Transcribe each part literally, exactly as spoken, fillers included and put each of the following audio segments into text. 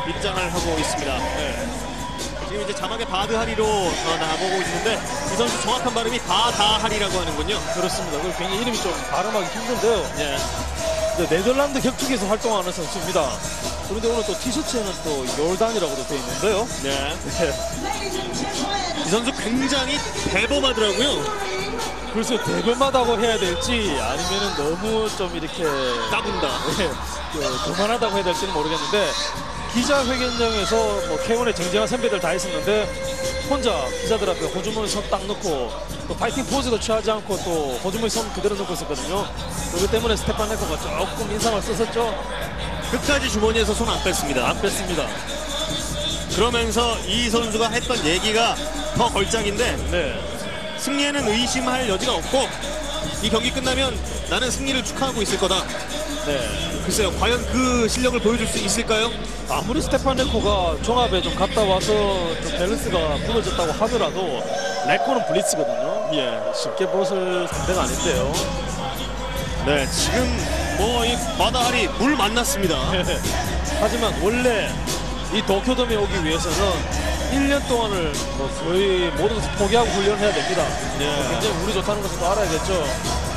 입장을 하고 있습니다. 네. 지금 이제 자막에 바드하리로 어, 나보고 있는데 이 선수 정확한 발음이 바다하리라고 하는군요. 그렇습니다. 그 굉장히 이름이 좀 발음하기 힘든데요. 네. 네덜란드 격투기에서 활동하는 선수입니다. 그런데 오늘 또 티셔츠에는 또 요르단이라고도 되어 있는데요. 네. 네. 이 선수 굉장히 대범하더라고요. 글쎄 대범하다고 해야 될지 아니면은 너무 좀 이렇게 까분다. 네, 그, 그만하다고 해야 될지는 모르겠는데 기자회견장에서 뭐 케이원의 정재환 선배들 다 있었는데 혼자 기자들 앞에 호주머니 손 딱 넣고 또 파이팅 포즈도 취하지 않고 또 호주머니 손 그대로 넣고 있었거든요. 그렇기 때문에 스테판 레코가 조금 인상을 썼었죠. 끝까지 주머니에서 손 안 뺐습니다. 안 뺐습니다. 그러면서 이 선수가 했던 얘기가 더 걸작인데 네. 승리에는 의심할 여지가 없고 이 경기 끝나면 나는 승리를 축하하고 있을 거다. 네. 글쎄요, 과연 그 실력을 보여줄 수 있을까요? 아무리 스테판 레코가 종합에 좀 갔다 와서 좀 밸런스가 무너졌다고 하더라도 레코는 블리츠거든요. 예. 쉽게 벗을 상대가 아닌데요. 네, 지금 뭐 이 바다하리 물 만났습니다. 하지만 원래 이 도쿄돔에 오기 위해서는 일 년 동안을 뭐 거의 모든 것을 포기하고 훈련을 해야 됩니다. 네. 굉장히 물이 좋다는 것을 또 알아야겠죠.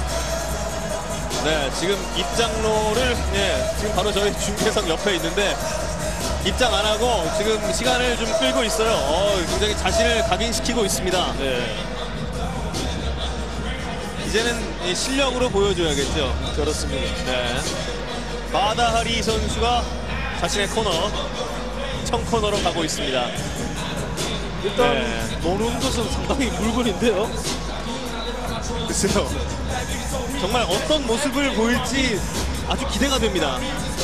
네, 지금 입장로를 네, 지금 바로 저희 중계석 옆에 있는데 입장 안 하고 지금 시간을 좀 끌고 있어요. 어, 굉장히 자신을 각인시키고 있습니다. 네. 이제는 이 실력으로 보여줘야겠죠. 그렇습니다. 네. 바다하리 선수가 자신의 코너, 청 코너로 가고 있습니다. 일단 네. 노는 것은 상당히 물건인데요. 글쎄요. 정말 어떤 모습을 보일지 아주 기대가 됩니다.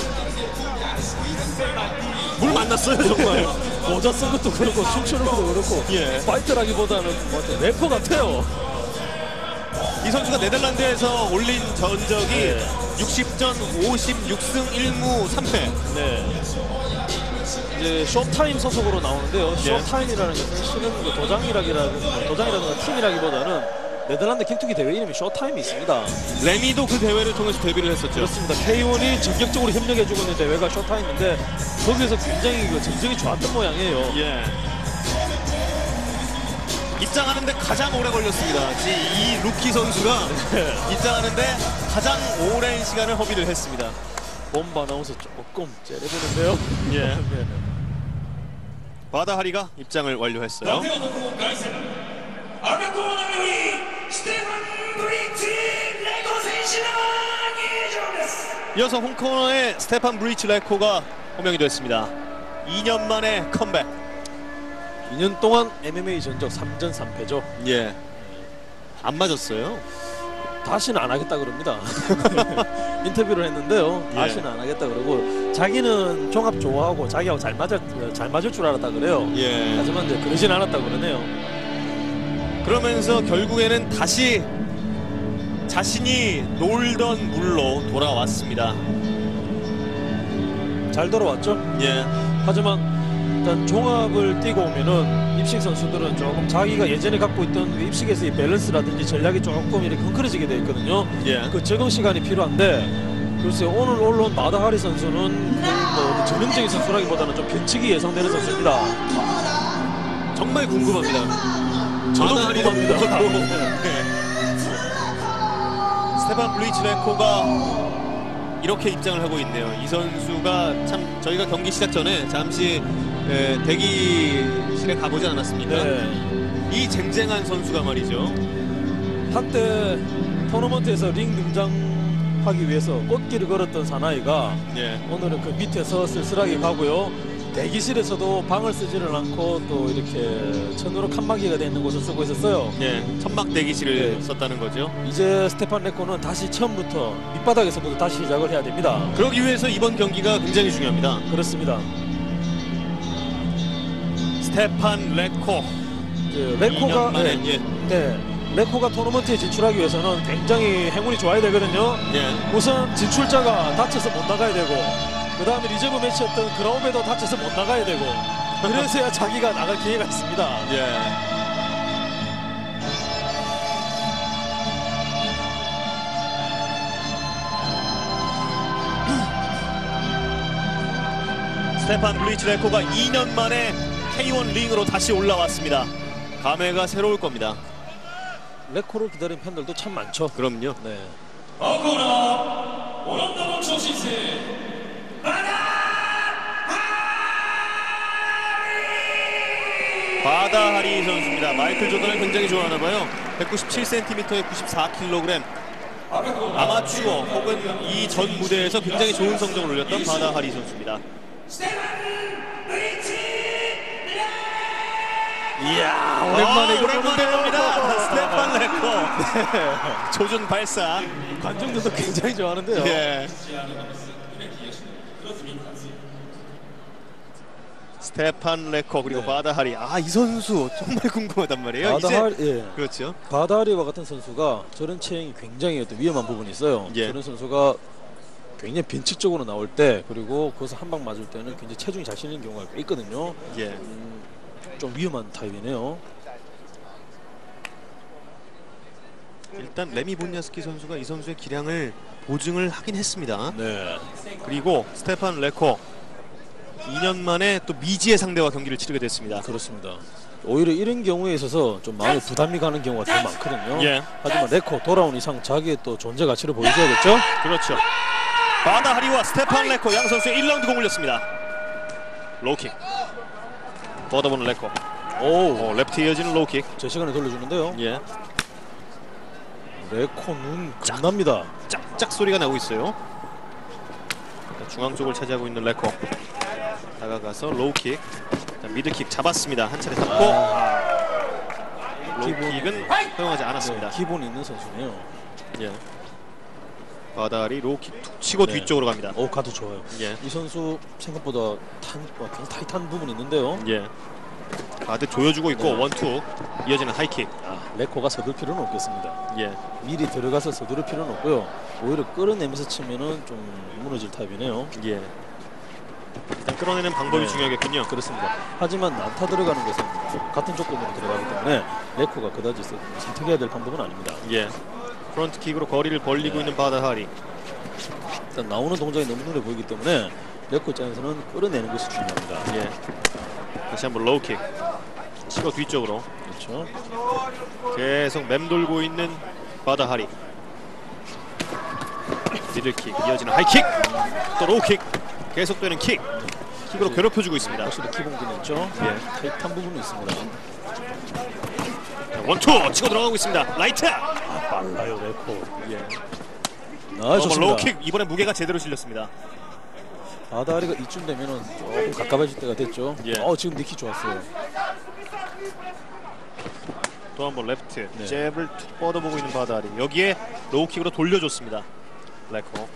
물 만났어요, 정말. 모자 쓴 것도 그렇고 춤추는 것도 그렇고 예. 파이터라기보다는 뭐 래퍼 같아요. 이 선수가 네덜란드에서 올린 전적이 네. 육십 전 오십육 승 일 무 삼 패. 네. 이제 쇼타임 소속으로 나오는데요. 예. 쇼타임이라는 것은 실은 그 도장이라기라든가 도장이라든가 팀이라기보다는 네덜란드 격투기 대회 이름이 쇼타임이 있습니다. 레미도 그 대회를 통해서 데뷔를 했었죠. 그렇습니다. 케이원이 전격적으로 협력해주고 있는 대회가 쇼타임인데 거기에서 굉장히 그 정적이 좋았던 모양이에요. 예. 입장하는데 가장 오래 걸렸습니다. 이 루키 선수가 네. 입장하는데 가장 오랜 시간을 허비를 했습니다. 본바 나오서 조금 째려보는데요. 예. 네. 바다하리가 입장을 완료했어요. 이어서 홍코너의 스테판 브리치 레코가 호명이 됐습니다. 이 년 만에 컴백. 이 년 동안 엠엠에이 전적 삼 전 삼 패죠. 예. 안 맞았어요. 다시는 안 하겠다 그럽니다. 인터뷰를 했는데요. 예. 다시는 안 하겠다 그러고 자기는 종합 좋아하고 자기하고 잘 맞을 잘 맞을 줄 알았다 그래요. 예. 하지만 이제 그러진 않았다 그러네요. 그러면서 결국에는 다시 자신이 놀던 물로 돌아왔습니다. 잘 돌아왔죠. 예. 하지만 일단 종합을 뛰고 오면은 입식 선수들은 조금 자기가 예전에 갖고 있던 그 입식에서의 밸런스라든지 전략이 조금 이렇게 흥크러지게 되어 있거든요. 예. 그 적응 시간이 필요한데 글쎄요, 오늘 올라온 바다하리 선수는 뭐 전형적인 선수라기보다는 좀 변칙이 예상되는 선수입니다. 정말 궁금합니다. 저도 바다하리도 궁금합니다. 그렇고. 네. 스테판 브리치 레코가 이렇게 입장을 하고 있네요. 이 선수가 참 저희가 경기 시작 전에 잠시 에, 대기실에 가보지 않았습니까? 네. 이 쟁쟁한 선수가 말이죠. 한때 토너먼트에서 링 등장하기 위해서 꽃길을 걸었던 사나이가 예. 오늘은 그 밑에서 쓸쓸하게 가고요. 대기실에서도 방을 쓰지를 않고 또 이렇게 천으로 칸막이가 되어 있는 곳을 쓰고 있었어요. 예. 천막 대기실을 네. 썼다는 거죠. 이제 스테판 레코는 다시 처음부터 밑바닥에서부터 다시 시작을 해야 됩니다. 그러기 위해서 이번 경기가 굉장히 중요합니다. 그렇습니다. 스테판 레코. 그 레코가 이 년 만에, 네, 예. 네, 레코가 토너먼트에 진출하기 위해서는 굉장히 행운이 좋아야 되거든요. 예. 우선 진출자가 다쳐서 못 나가야 되고 그 다음에 리저브 매치였던 그라우베도 다쳐서 못 나가야 되고 그래서야 자기가 나갈 기회가 있습니다. 예. 스테판 블리치 레코가 이 년 만에 케이원 링으로 다시 올라왔습니다. 감회가 새로울 겁니다. 레코를 기다린 팬들도 참 많죠. 그럼요. 네. 바다하리 선수입니다. 마이클 조던을 굉장히 좋아하나 봐요. 백구십칠 센티미터에 구십사 킬로그램. 아마추어 혹은 이 전 무대에서 굉장히 좋은 성적을 올렸던 바다하리 선수입니다. 이야, 오랜만에 오랜만에 오랜만에 봅니다. 스테판 레코. 네. 조준 발사. 관중들도 굉장히 좋아하는데요. 예. 스테판 레코 그리고 네. 바다하리. 아, 이 선수 정말 궁금하단 말이에요. 바다하리, 이제 예. 그렇죠. 바다하리와 같은 선수가 저런 체형이 굉장히 어떤 위험한 부분이 있어요. 예. 저런 선수가 굉장히 변칙적으로 나올 때, 그리고 거기서 한 방 맞을 때는 굉장히 체중이 잘 실리는 경우가 꽤 있거든요. 예. 음, 좀 위험한 타입이네요. 일단 레미 본야스키 선수가 이 선수의 기량을 보증을 하긴 했습니다. 네. 그리고 스테판 레코 이 년 만에 또 미지의 상대와 경기를 치르게 됐습니다. 그렇습니다. 오히려 이런 경우에 있어서 좀 마음에 부담이 가는 경우가 더 많거든요. 예. 하지만 레코 돌아온 이상 자기의 또 존재 가치를 보여줘야겠죠? 그렇죠. 바다하리와 스테판 레코 양 선수의 일 라운드 공 올렸습니다. 로우킥. 뻗어보는 레코. 오, 오, 레프트 이어지는 로우킥. 제 시간에 돌려주는데요. 예. 레코 눈 깜납니다. 짝짝 소리가 나고 있어요. 중앙 쪽을 차지하고 있는 레코. 다가가서 로우킥. 미드킥 잡았습니다. 한 차례 잡고 아, 로우킥은 허용하지 않았습니다. 네, 기본 있는 선수네요. 예. 바다하리 로우킥 툭 치고 네. 뒤쪽으로 갑니다. 오, 가드 좋아요. 예. 이 선수 생각보다 탄, 와, 굉장히 타이트한 부분이 있는데요. 예. 가드 조여주고 있고 네. 원투 이어지는 하이킥. 아, 레코가 서둘 필요는 없겠습니다. 예. 미리 들어가서 서두를 필요는 없고요. 오히려 끌어내면서 치면은 좀 무너질 타입이네요. 예. 일단 끌어내는 방법이 네. 중요하겠군요. 그렇습니다. 하지만 난타 들어가는 것은 같은 조건으로 들어가기 때문에 레코가 그다지 선택해야 될 방법은 아닙니다. 예. 프론트 킥으로 거리를 벌리고 네. 있는 바다하리. 일단 나오는 동작이 너무 눈에 보이기 때문에 레코 입장에서는 끌어내는 것이 중요합니다. 예. 다시 한번 로우킥. 치고 뒤쪽으로 그렇죠. 계속 맴돌고 있는 바다하리. 미들킥 이어지는 하이킥. 또 로우킥. 계속되는 킥. 킥으로 괴롭혀주고 있습니다. 확실히 기본기는 있죠. 예. 타이트한 부분이 있습니다. 원투 치고 들어가고 있습니다. 라이트. 아, 빨라요 레코. 예. 아, 좋습니다. 로우킥 이번에 무게가 제대로 실렸습니다. 바다리가 이쯤 되면은 조금 가까워질 때가 됐죠. 예. 어, 지금 니킥 좋았어요. 또 한 번 레프트 네. 잽을 툭 뻗어보고 있는 바다리. 여기에 로우킥으로 돌려줬습니다. 레코.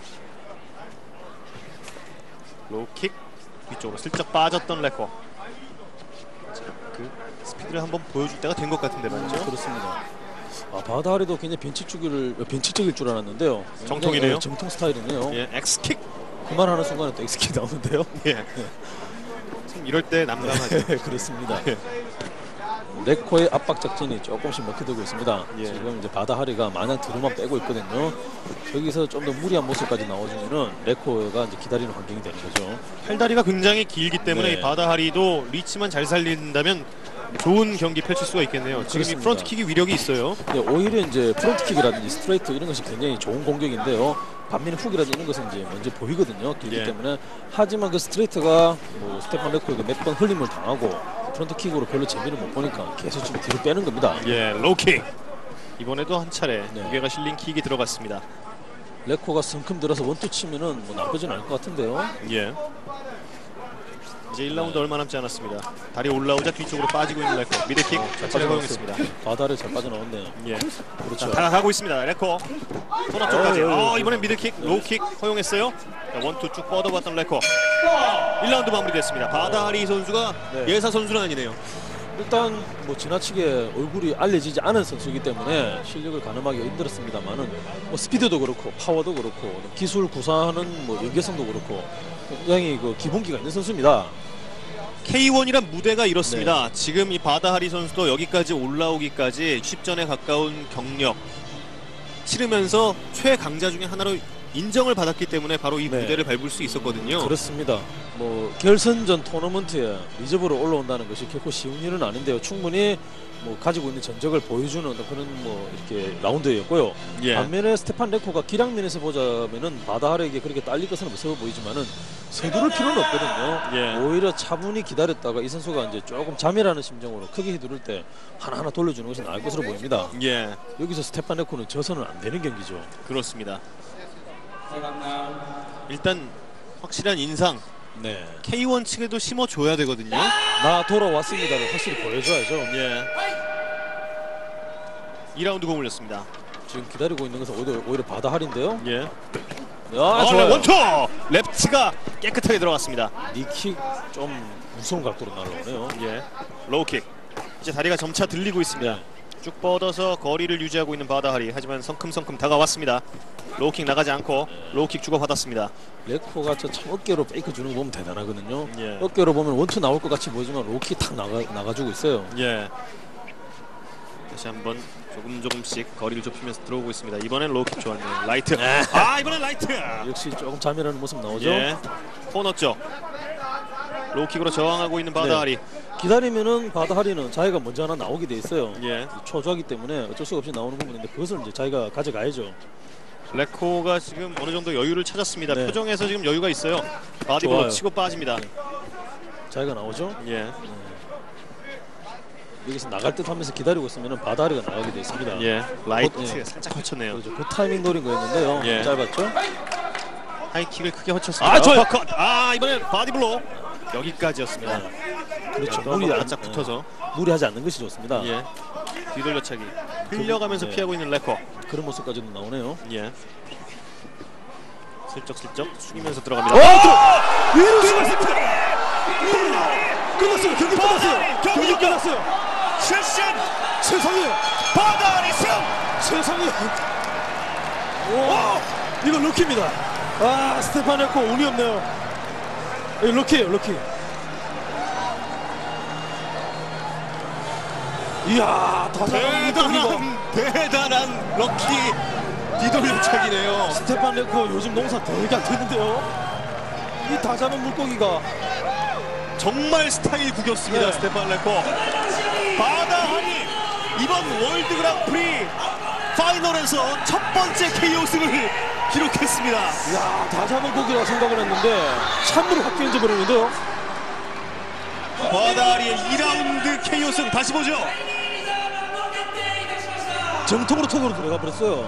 로우킥 뒤쪽으로 슬쩍 빠졌던 레코. 자, 그 스피드를 한번 보여줄 때가 된 것 같은데 말이죠. 그렇습니다. 아, 바다리도 굉장히 변칙적일 변칙적일 줄 알았는데요. 정통이네요. 굉장히, 어, 정통 스타일이네요. 예, 엑스킥. 그만하는 순간에 또 엑스킥 나오는데요. 예. 참 이럴 때 난감하죠. 네, 그렇습니다. 예. 레코의 압박 작전이 조금씩 먹혀들고 있습니다. 예. 지금 이제 바다하리가 마냥 뒤로만 빼고 있거든요. 여기서 좀 더 무리한 모습까지 나와주면은 레코가 이제 기다리는 환경이 되는 거죠. 팔다리가 굉장히 길기 때문에 네. 이 바다하리도 리치만 잘 살린다면 좋은 경기 펼칠 수가 있겠네요. 지금 이 그렇습니다. 프론트킥이 위력이 있어요. 네, 오히려 이제 프론트킥이라든지 스트레이트 이런 것이 굉장히 좋은 공격인데요. 반면에 훅이라든지 이런 것은 이제 먼저 보이거든요. 길기 예. 때문에. 하지만 그 스트레이트가 뭐 스테판 레코에게 몇 번 흘림을 당하고 프론트킥으로 별로 재미를 못 보니까 계속 좀 뒤로 빼는 겁니다. 예, 로우킥. 이번에도 한 차례 네. 무게가 실린 킥이 들어갔습니다. 레코가 성큼 들어서 원투 치면은 뭐 나쁘진 않을 것 같은데요. 예. 이제 일 라운드 얼마 남지 않았습니다. 다리 올라오자 뒤쪽으로 빠지고 있는 레코. 미드킥 자체를 허용했습니다. 바다를 잘 빠져나왔네요. 예. 그렇죠. 자, 다가가고 있습니다. 레코. 손 앞쪽까지. 어, 예, 예, 어, 예. 이번엔 미드킥, 로우킥 허용했어요. 자, 원투 쭉 뻗어봤던 레코. 일 라운드 마무리됐습니다. 바다하리 선수가 네. 예사 선수는 아니네요. 일단 뭐 지나치게 얼굴이 알려지지 않은 선수이기 때문에 실력을 가늠하기가 힘들었습니다만은 뭐 스피드도 그렇고 파워도 그렇고 기술 구사하는 뭐 연계성도 그렇고 굉장히 그 기본기가 있는 선수입니다. 케이원이란 무대가 이렇습니다. 지금 이 바다하리 선수도 여기까지 올라오기까지 육십 전에 가까운 경력 치르면서 최강자 중에 하나로 인정을 받았기 때문에 바로 이 네. 무대를 밟을 수 있었거든요. 그렇습니다. 뭐 결선전 토너먼트에 리저브로 올라온다는 것이 결코 쉬운 일은 아닌데요. 충분히 뭐 가지고 있는 전적을 보여주는 그런 뭐 이렇게 라운드였고요. 예. 반면에 스테판 레코가 기량면에서 보자면은 바다하르에게 그렇게 딸릴 것은 없어 보이지만은 서두를 필요는 없거든요. 예. 오히려 차분히 기다렸다가 이 선수가 이제 조금 잠이라는 심정으로 크게 휘두를 때 하나하나 돌려주는 것이 나을 것으로 보입니다. 예, 여기서 스테판 레코는 져서는 안 되는 경기죠. 그렇습니다. 일단 확실한 인상 네. 케이 원 측에도 심어줘야 되거든요. 나 돌아왔습니다를 확실히 보여줘야죠. 예. 이 라운드 공 올렸습니다. 지금 기다리고 있는 것은 오히려, 오히려 바다할인데요. 예. 아, 아, 좋아요. 원투! 랩트가 깨끗하게 들어갔습니다. 니킥 좀 무서운 각도로 날아오네요. 예. 로우킥. 이제 다리가 점차 들리고 있습니다. 네. 쭉 뻗어서 거리를 유지하고 있는 바다하리. 하지만 성큼성큼 다가왔습니다. 로우킥 나가지 않고 로우킥 주고받았습니다. 레코가 저 참 어깨로 페이크 주는 거 보면 대단하거든요. 예. 어깨로 보면 원투 나올 것 같이 보이지만 로킥 탁 나가, 나가주고 있어요. 예. 다시 한번 조금 조금씩 거리를 좁히면서 들어오고 있습니다. 이번엔 로우킥 좋았네요. 라이트. 아, 이번엔 라이트. 역시 조금 잠이라는 모습 나오죠. 예. 포 넣었죠. 로우킥으로 저항하고 있는 바다하리. 네. 기다리면은 바다하리는 자기가 먼저 하나 나오게 돼 있어요. 예. 초조하기 때문에 어쩔 수가 없이 나오는 부분인데 그것을 이제 자기가 가져가야죠. 레코가 지금 어느 정도 여유를 찾았습니다. 네. 표정에서 지금 여유가 있어요. 바디브로 좋아요. 치고 빠집니다. 자기가 나오죠. 예. 여기서 나갈 듯 하면서 기다리고 있으면 바다하리가 나가게 돼 있습니다. 예. 라이트 예. 살짝 헛쳤네요. 그렇죠. 그 타이밍 노린 거였는데요. 예. 짧았죠. 하이킥을 크게 헛쳤습니다. 아, 좋아요. 어퍼컷. 아, 이번엔 바디블로 여기까지였습니다. 그렇죠. 무리 무리 안 바짝 붙어서. 무리하지 않는 것이 좋습니다. 예. 뒤돌려차기. 흘려가면서 예. 피하고 있는 레코. 그런 모습까지도 나오네요. 예. 슬쩍슬쩍 숙이면서 들어갑니다. 어! 위로 쏘았습니다. 끝났어요. 경기 끝났어요. 경기 끝났어요. 실신 세상에. 바다하리 승. 세상에. 와, 이거 럭키입니다. 아, 스테판 레코 운이 없네요. 예, 럭키예요, 럭키. 이야, 다자간 대단한 대단한 럭키 뒤돌려차기네요. 스테판 레코 요즘 농사 되게 안 되는데요. 이 다자간 물고기가 정말 스타일 구겼습니다. 네. 스테판 레코. 바다하리 이번 월드 그랑프리 파이널에서 첫 번째 케이오 승을 기록했습니다. 야, 다자간 고기라 생각을 했는데 참으로 확 견져버리는데요. 바다하리의 이 라운드 케이오 승 다시 보죠. 정통으로 턱으로 들어가 버렸어요.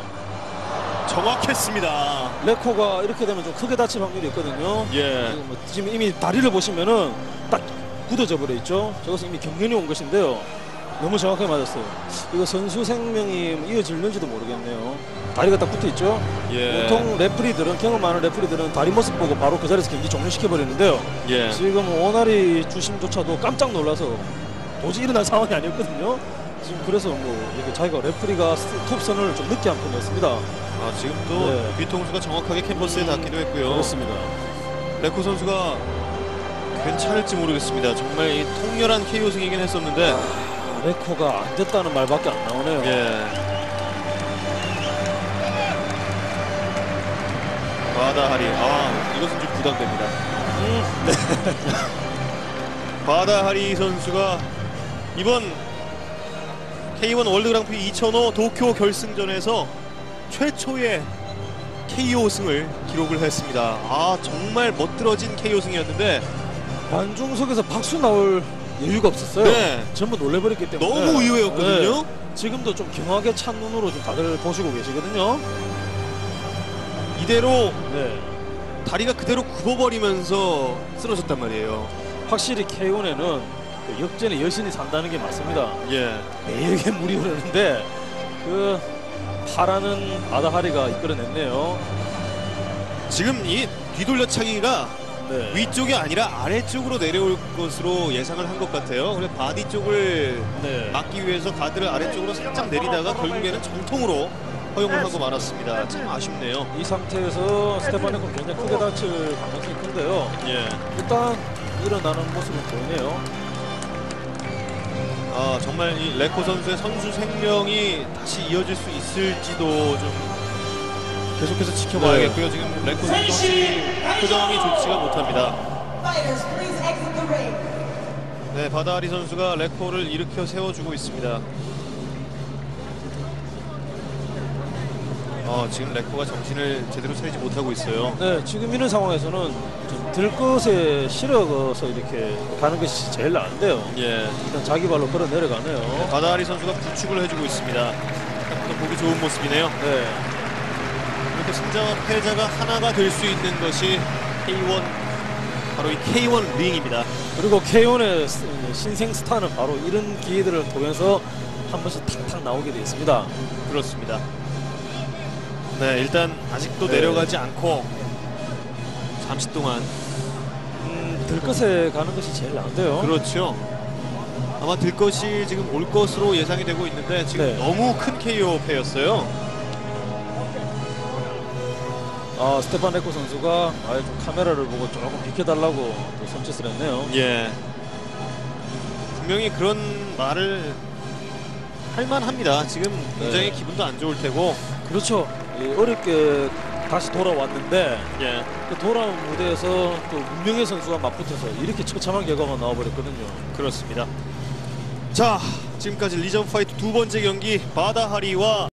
정확했습니다. 레코가 이렇게 되면 좀 크게 다칠 확률이 있거든요. 예. 지금, 뭐 지금 이미 다리를 보시면은 딱 굳어져 버려 있죠. 저것은 이미 경련이 온 것인데요. 너무 정확하게 맞았어요. 이거 선수 생명이 이어질는지도 모르겠네요. 다리가 딱 붙어 있죠. 예. 보통 레프리들은 경험 많은 레프리들은 다리 모습 보고 바로 그 자리에서 경기 종료시켜 버리는데요. 예. 지금 오나리 주심조차도 깜짝 놀라서 도저히 일어날 상황이 아니었거든요. 지금 그래서 뭐 이렇게 자기가 레프리가 톱선을 좀 늦게 한 편이었습니다. 아, 지금 또 네. 뒤통수가 정확하게 캔버스에 닿기도 했고요. 그렇습니다. 레코 선수가 괜찮을지 모르겠습니다. 정말 이 통렬한 케이오 승이긴 했었는데. 레코가 안 됐다는 말밖에 안 나오네요. 예. 바다하리. 아, 이것은 좀 부담됩니다. 음, 네. 바다하리 선수가 이번 케이 원 월드 그랑프리 이천오 도쿄 결승전에서 최초의 케이오 승을 기록을 했습니다. 아, 정말 멋들어진 케이오 승이었는데 관중석에서 박수 나올 여유가 없었어요. 네. 전부 놀래버렸기 때문에 너무 의외였거든요. 네. 지금도 좀 경악에 찬 눈으로 좀 다들 보시고 계시거든요. 이대로 네. 다리가 그대로 굽어버리면서 쓰러졌단 말이에요. 확실히 케이온에는 그 역전의 여신이 산다는 게 맞습니다. 예. 매일게 물이 흐르는데 그 파라는 바다하리가 이끌어냈네요. 지금 이 뒤돌려차기가 네. 위쪽이 아니라 아래쪽으로 내려올 것으로 예상을 한 것 같아요. 그래서 바디 쪽을 네. 막기 위해서 가드를 아래쪽으로 살짝 내리다가 결국에는 정통으로 허용을 하고 말았습니다. 참 아쉽네요. 이 상태에서 스테파네코 굉장히 크게 다칠 가능성이 큰데요. 예. 일단 일어나는 모습은 보이네요. 아, 정말 이 레코 선수의 선수 생명이 다시 이어질 수 있을지도 좀 계속해서 지켜봐야겠고요. 지금 레코 선수 확실히 표정이 좋지가 못합니다. fighters, please exit the ring. 네, 바다하리 선수가 레코를 일으켜 세워주고 있습니다. 어, 지금 레코가 정신을 제대로 차리지 못하고 있어요. 네, 지금 이런 상황에서는 좀 들것에 실어서 이렇게 가는 것이 제일 나은데요. 예, 일단 자기 발로 걸어 내려가네요. 바다하리 선수가 부축을 해주고 있습니다. 또 보기 좋은 모습이네요. 네. 이렇게 승자와 패자가 하나가 될 수 있는 것이 케이 원, 바로 이 케이 원 링입니다. 그리고 케이원의 신생 스타는 바로 이런 기회들을 통해서 한 번씩 탁탁 나오게 되어 있습니다. 그렇습니다. 네, 일단 아직도 네. 내려가지 않고 잠시 동안 음, 들것에 가는 것이 제일 나은데요. 그렇죠. 아마 들 것이 지금 올 것으로 예상이 되고 있는데 지금 네. 너무 큰 케이오 패였어요. 아, 스테판 레코 선수가 아예 좀 카메라를 보고 조금 비켜달라고 또 손짓을 했네요. 예. 분명히 그런 말을 할 만합니다. 지금 굉장히 네. 기분도 안 좋을 테고. 그렇죠. 이 어렵게 다시 돌아왔는데 예. 그 돌아온 무대에서 또 문명의 선수와 맞붙어서 이렇게 처참한 결과가 나와버렸거든요. 그렇습니다. 자, 지금까지 리전 파이트 두 번째 경기 바다하리와